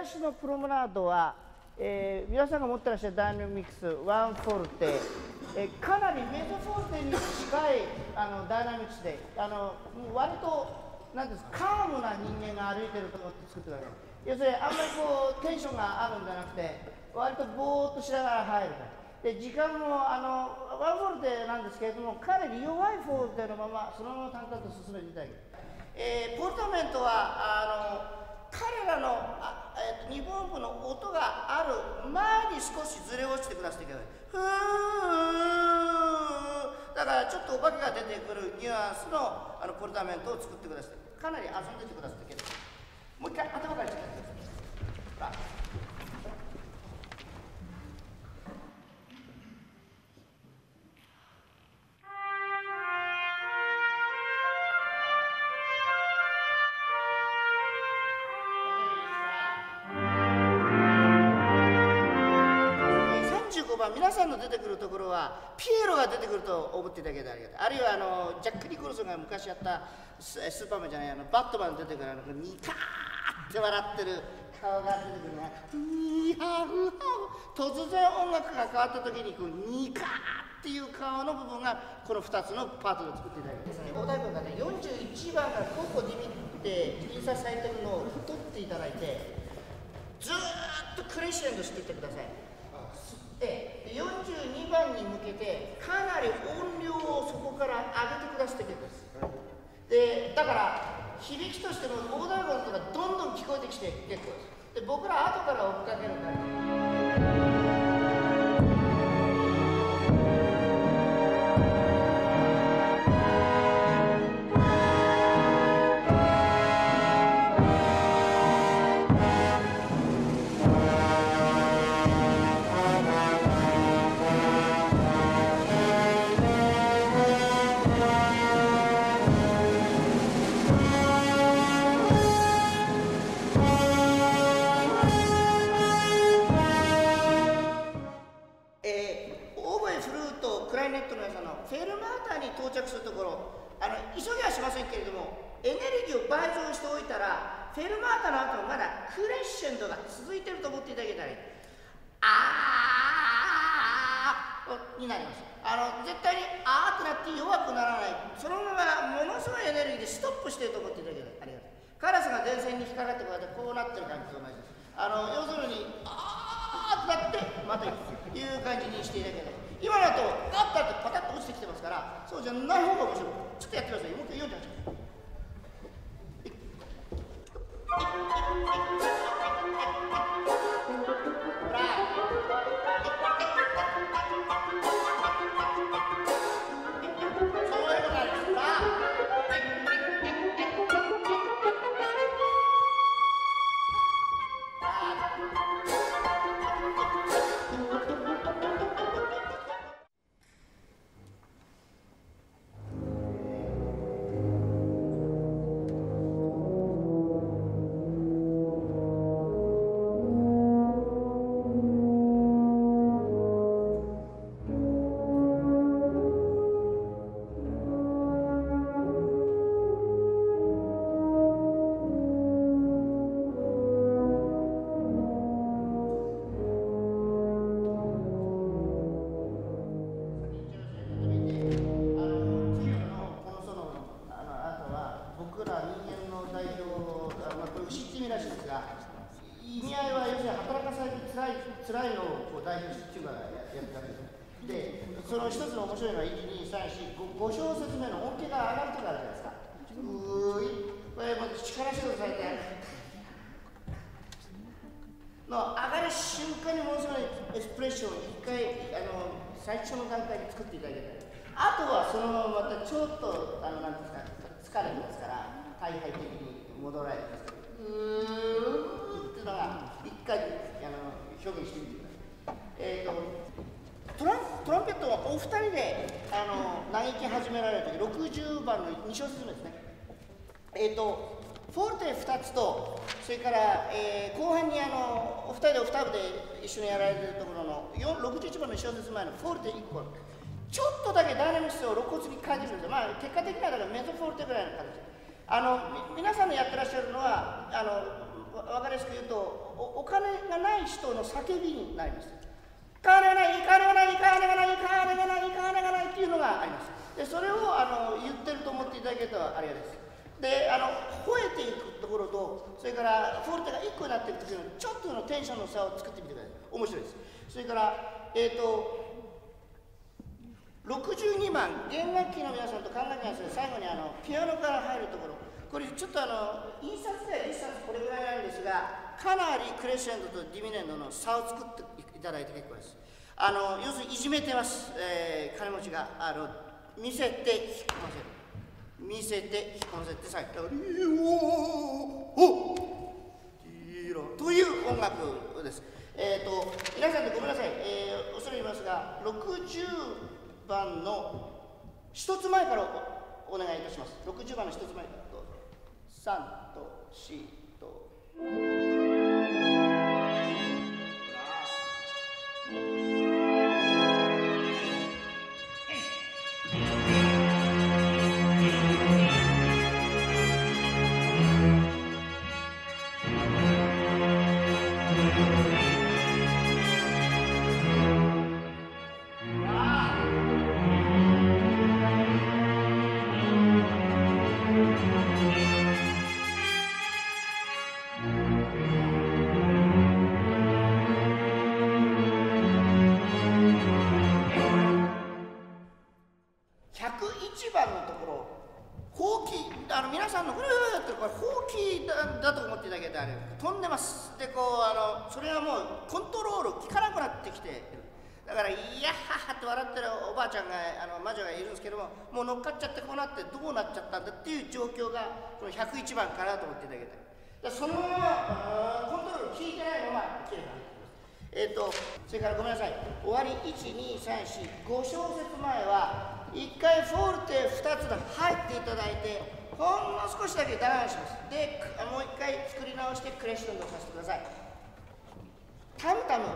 足のプロムナードは、皆さんが持ってらっしゃるダイナミクスワンフォルテ、かなりメゾフォルテに近いダイナミクスで割となんですカームな人間が歩いてると思って作ってください。要するにあんまりこうテンションがあるんじゃなくて割とぼーっとしながら入るから。で時間もワンフォルテなんですけれどもかなり弱いフォルテのままそのまま淡々と進めていただける。ポルタメントは彼らの2分音符の音がある前に少しずれ落ちてくださっていけない。ふーだからちょっとお化けが出てくるニュアンスのポルタメントを作ってください。かなり遊んでてくださっていける。もう一回頭からちょっとやってください。皆さんの出てくるところはピエロが出てくると思っていただけたらありがたい。あるいはジャック・ニコルソンが昔やったスーパーマンじゃないバットマン出てくるニカーって笑ってる顔が出てくるね。ニハフハフ突然音楽が変わった時にニカーっていう顔の部分がこの2つのパートで作っていただきますね。大台文がね41番からここディミって印刷されてるのを取っていただいてずーっとクレッシェンドしていってください。で42番に向けてかなり音量をそこから上げてくださって結構です。でだから響きとしての大台文とかどんどん聞こえてきて結構です。で僕ら後から追っかけるからフェルマータに到着するところ急ぎはしませんけれどもエネルギーを倍増しておいたらフェルマータの後もまだクレッシェンドが続いていると思っていただけたらいい。あーになります。絶対にあーってなって弱くならないそのままものすごいエネルギーでストップしていると思っていただけたらありがたい。カラスが電線に引っかかってこうやってこうなってる感じと同じです。要するにあーってなってまたいう感じにしていただけたら今だとガッとパタッと落ちてきてますからそうじゃない方が面白い。ちょっとやってください。もう一回48。ほらそういうのがあります。意味合いは要するに働かされて辛いのを代表してチューバがやってるわけです。で、その一つの面白いのは1、2、3、4、5小節目の音程が上がるときあるじゃないですか。これも力仕事されての上がる瞬間にものすごいエスプレッションを1回最初の段階で作っていただけたらあとはそのまままたちょっとなんですか疲れてますから大敗的に戻られてますからっていうのが一回表現してみてください。トランペットはお二人で嘆き始められるとき60番の2小節目ですね。フォルテ2つとそれから、後半にお二人でオクターブで一緒にやられているところの61番の1小節前のフォルテ1個ちょっとだけダイナミクスを露骨に変えてくるんですよ。まあ結果的にはだからメゾフォルテぐらいの形。皆さんのやってらっしゃるのは分かりやすく言うとお金がない人の叫びになります。金がない、金がない、金がない、金がない、金がないっていうのがあります。でそれを言ってると思っていただけるとありがたいです。で吠えていくところと、それからフォルテが1個になっていく時のちょっとのテンションの差を作ってみてください。面白いです。それから62番、弦楽器の皆さんと管楽器の皆さん、最後にピアノから入るところ、これちょっと印刷で1冊これぐらいなんですが、かなりクレッシェンドとディミネンドの差を作っていただいて結構です。要するにいじめてます、金持ちが見せて引っ込ませる、見せて引っ込ませて最後という音楽です。皆さんでごめんなさい、恐れ入りますが、60番の一つ前からお願いいたします。60番の一つ前からどうぞ。3と4と。101番のところ、ほうき、皆さんのこれってこれほうきだと思っていただけたら飛んでます。でそれはもうコントロール効かなくなってきている。だから「いやっはは」って笑ってるおばあちゃんが魔女がいるんですけども、もう乗っかっちゃってこうなってどうなっちゃったんだっていう状況がこの101番かなと思っていただけたら、そのままコントロール効いてないまま消えた。それからごめんなさい、終わり12345小節前は1回フォルテ2つで入っていただいて、ほんの少しだけダウンします。でもう1回作り直してクレッシェンドさせてください。タムタム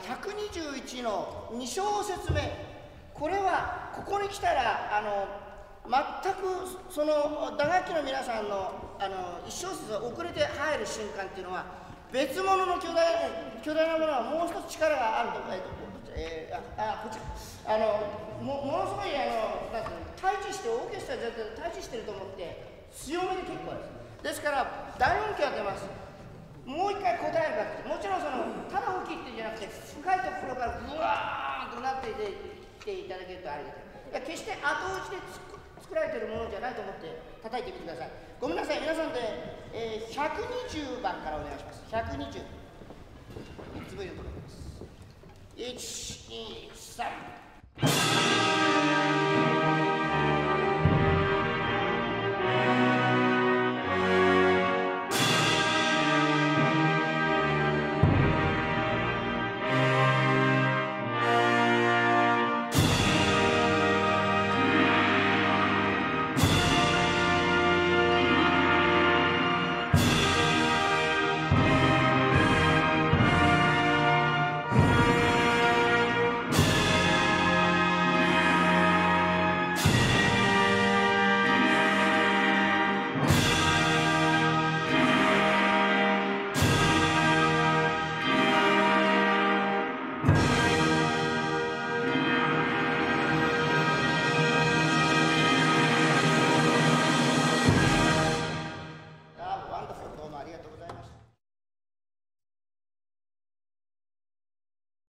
121の2小節目、これはここに来たら全くその打楽器の皆さんの1小節が遅れて入る瞬間っていうのは、別物の巨大なものはもう一つ力があると、こっちものすごいなんていうの、対峙してオーケストラ全体で対峙してると思って強めで結構です。ですから大音響が出ます。もう一回答えるかって、もちろんただ大きいっていうんじゃなくて、深いところからブワーンとなってきていただけるとありがたい。決して後打ちで作られているものじゃないと思って叩いてみてください。ごめんなさい、皆さんで、120番からお願いします。120、3つ目のところです。1、2、3。